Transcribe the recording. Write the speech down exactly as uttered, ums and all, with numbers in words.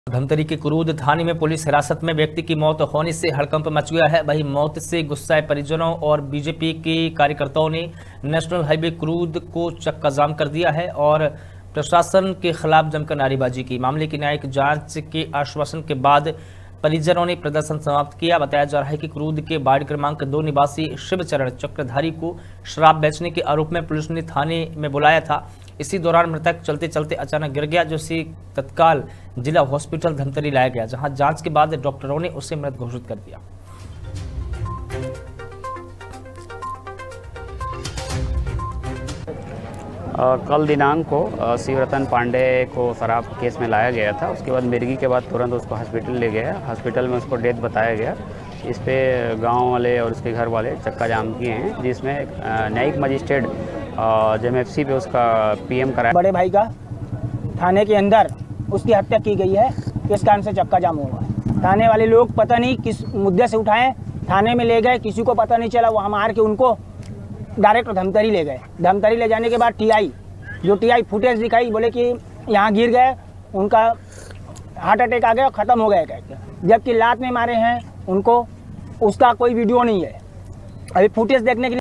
धमतरी के क्रूद थाने में पुलिस हिरासत में व्यक्ति की मौत होने से हड़कंप मच गया है। वहीं मौत से गुस्साए परिजनों और बीजेपी के कार्यकर्ताओं ने नेशनल हाईवे क्रूद को चक्का जाम कर दिया है और प्रशासन के खिलाफ जमकर नारेबाजी की। मामले की न्यायिक जांच के आश्वासन के बाद परिजनों ने प्रदर्शन समाप्त किया। बताया जा रहा है कि क्रूद के वार्ड क्रमांक दो निवासी शिवचरण चक्रधारी को शराब बेचने के आरोप में पुलिस ने थाने में बुलाया था। इसी दौरान मृतक चलते चलते अचानक गिर गया, जो उसे तत्काल जिला हॉस्पिटल धमतरी लाया गया, जहां जांच के बाद डॉक्टरों ने उसे मृत घोषित कर दिया। आ, कल दिनांक को शिवरतन पांडे को शराब केस में लाया गया था। उसके बाद मिर्गी के बाद तुरंत उसको हॉस्पिटल ले गया। हॉस्पिटल में उसको डेथ बताया गया। इस पे गांव वाले और उसके घर वाले चक्का जाम किए हैं, जिसमें न्यायिक मजिस्ट्रेट जेएमएफसी पे उसका पीएम कराया। बड़े भाई का थाने के अंदर उसकी हत्या की गई है, इस कारण से चक्का जाम हुआ। थाने वाले लोग पता नहीं किस मुद्दे से उठाए, थाने में ले गए, किसी को पता नहीं चला। वहाँ मार के उनको डायरेक्ट धमतरी ले गए। धमतरी ले जाने के बाद टीआई जो टीआई फुटेज दिखाई, बोले कि यहाँ गिर गए, उनका हार्ट अटैक आ गया, ख़त्म हो गया कहते। जबकि लात में मारे हैं उनको, उसका कोई वीडियो नहीं है। अभी फुटेज देखने के लिए